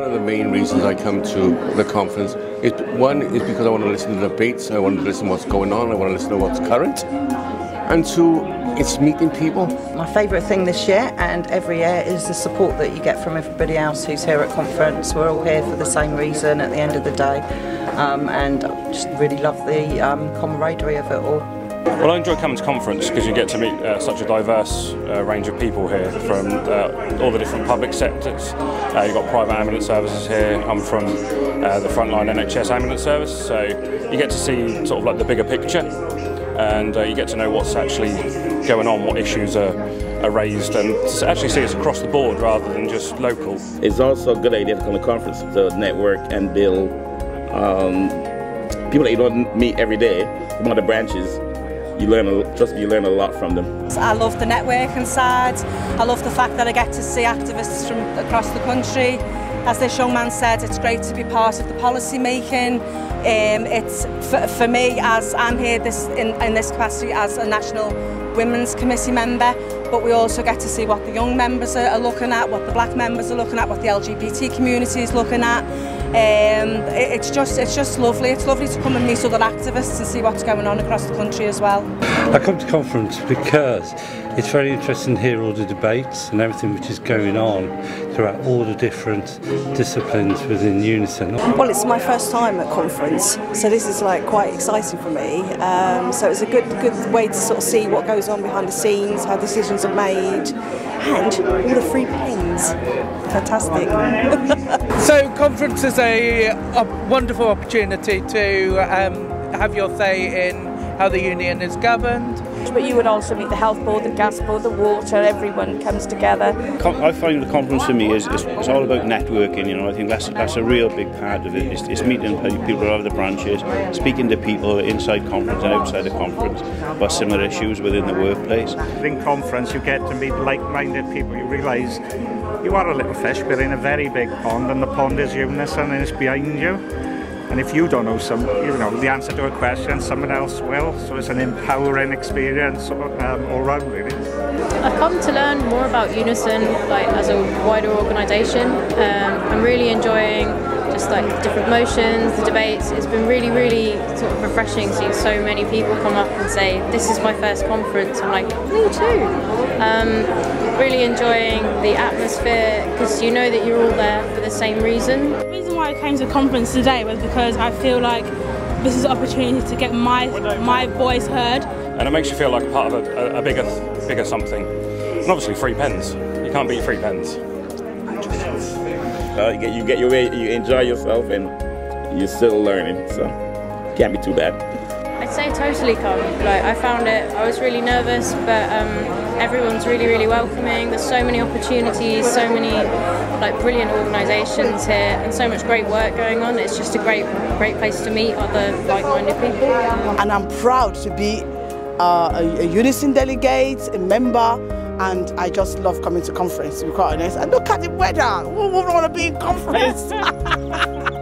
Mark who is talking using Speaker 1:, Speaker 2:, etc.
Speaker 1: of the main reasons I come to the conference. One is because I want to listen to the debates, I want to listen to what's going on, I want to listen to what's current. And two, it's meeting people.
Speaker 2: My favourite thing this year and every year is the support that you get from everybody else who's here at conference. We're all here for the same reason at the end of the day, and I just really love the camaraderie of it all.
Speaker 3: Well, I enjoy coming to conference because you get to meet such a diverse range of people here from all the different public sectors. You've got private ambulance services here. I'm from the frontline NHS ambulance service, so you get to see sort of like the bigger picture, and you get to know what's actually going on, what issues are raised, and to actually see us across the board rather than just local.
Speaker 4: It's also a good idea to come to conference to network and build people that you don't meet every day from other branches. You learn a lot from them.
Speaker 5: I love the networking side. I love the fact that I get to see activists from across the country. As this young man said, it's great to be part of the policy making. It's for me, as I'm here in this capacity as a National Women's Committee member, but we also get to see what the young members are looking at, what the black members are looking at, what the LGBT community is looking at. It's just lovely. It's lovely to come and meet other activists and see what's going on across the country as well.
Speaker 6: I come to conference because it's very interesting to hear all the debates and everything which is going on throughout all the different disciplines within UNISON.
Speaker 7: Well, it's my first time at conference, so this is like quite exciting for me. So it's a good way to sort of see what goes on behind the scenes, how decisions are made, and all the free pens. Fantastic.
Speaker 8: So conference is a wonderful opportunity to have your say in how the union is governed.
Speaker 9: But you would also meet the health board, the gas board, the water, everyone comes together.
Speaker 10: I find the conference for me is all about networking, you know. I think that's a real big part of it. It's meeting people out of the branches, speaking to people inside conference and outside the conference about similar issues within the workplace.
Speaker 11: In conference you get to meet like-minded people. You realise you are a little fish, but in a very big pond, and the pond is UNISON and it's behind you. And if you don't know the answer to a question, someone else will. So it's an empowering experience all round, really.
Speaker 12: I've come to learn more about UNISON, like as a wider organisation. I'm really enjoying just like the different motions, the debates. It's been really, really sort of refreshing seeing so many people come up and say, "This is my first conference." I'm like, me too. Really enjoying the atmosphere because you know that you're all there for the same reason.
Speaker 13: The reason why I came to the conference today was because I feel like this is an opportunity to get my voice heard.
Speaker 3: And it makes you feel like a part of a bigger something. And obviously free pens. You can't beat free pens.
Speaker 4: You get your way, you enjoy yourself, and you're still learning, so can't be too bad.
Speaker 12: I'd say totally come. Like I found it, I was really nervous, but everyone's really, really welcoming. There's so many opportunities, so many like brilliant organisations here, and so much great work going on. It's just a great place to meet other like-minded people.
Speaker 7: And I'm proud to be a UNISON delegate, a member, and I just love coming to conference, to be quite honest. And look at the weather. Who would want to be in conference?